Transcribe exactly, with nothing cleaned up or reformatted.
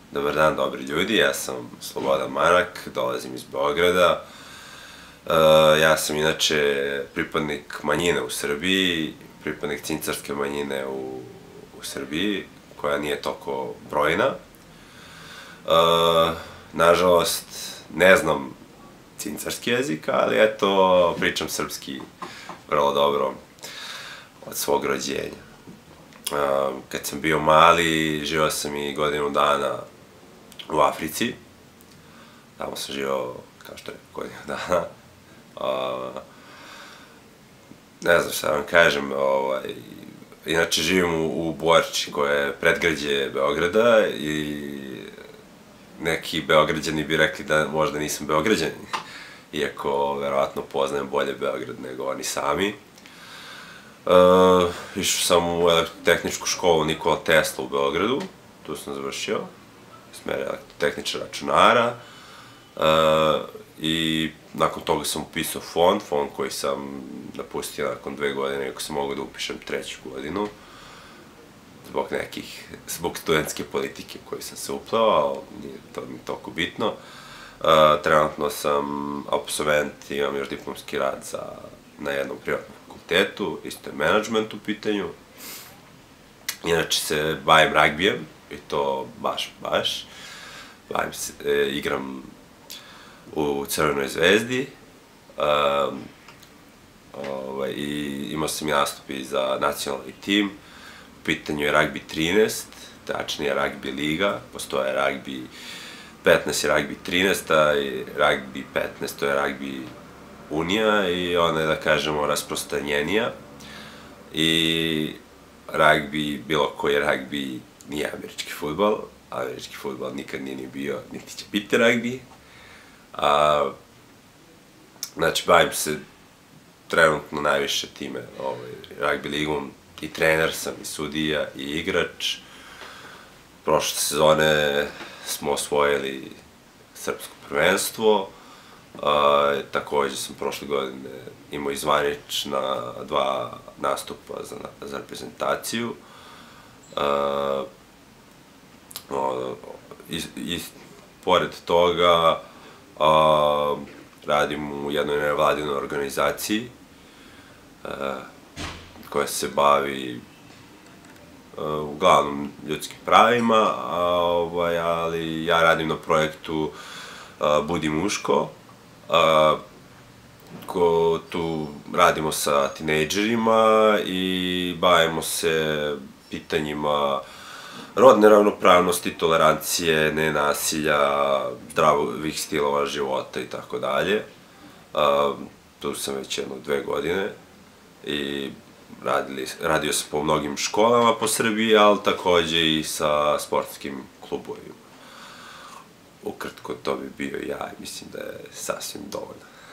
Dobar dan, dobri ljudi, ja sam Slobodan Marak, dolazim iz Beograda. Ja sam inače pripadnik manjine u Srbiji, pripadnik cincarske manjine u, u Srbiji, koja nije toliko brojna. Nažalost, ne znam cincarski jezik, ali eto, pričam srpski vrlo dobro od svog rođenja. Kad sam bio mali, živao sam i godinu dana u Africi. Tamo sam živao, kao što je, godinu dana. Ne znam šta vam kažem, inače živim u Borči, koja je predgrađe Beograda i neki Beograđani bi rekli da možda nisam Beograđanin, iako verovatno poznajem bolje Beograd nego oni sami. Išao sam u elektrotehničku školu Nikola Tesla u Beogradu, tu sam završio, smer elektrotehničara računara, i nakon toga sam upisao fond, fond koji sam napustio nakon dve godine, iako sam mogao da upišem treću godinu, zbog nekih, zbog studentske politike u koju sam se uplao, ali nije to mi toliko bitno. Trenutno sam absolvent, imam još diplomski rad na jednom privatnom fakultetu, isto je menadžment u pitanju. Inače se bavim ragbijem, i to baš, baš. Bavim se, igram u Crvenoj zvezdi i imao sam i nastup i za nacionalni tim. U pitanju je ragbi trinaest, tačnije ragbi liga, postoje ragbi petnaest i ragbi trinaest, a i ragbi petnaest to je ragbi unija i ona je, da kažemo, rasprostranjenija. I ragbi, bilo koji ragbi, nije američki fudbal, američki fudbal nikad nije ni bio, niti će biti ragbi. Znači, bavim se trenutno najviše time ragbi ligom, i trener sam, i sudija, i igrač. Prošle sezone smo osvojili srpsko prvenstvo, takođe sam prošle godine imao i zvanična dva nastupa za reprezentaciju. I pored toga radim u jednoj nevladinoj organizaciji koja se bavi uglavnom ljudskim pravima, ali ja radim na projektu Budi muško. Tu radimo sa tinejdžerima i bavimo se pitanjima rodne ravnopravnosti, tolerancije, nenasilja, zdravih stilova života i tako dalje. Tu sam već jedno dve godine i radio sam po mnogim školama po Srbiji, ali takođe i sa sportskim klubovima. Ukratko, to bi bio ja i mislim da je sasvim dovoljno.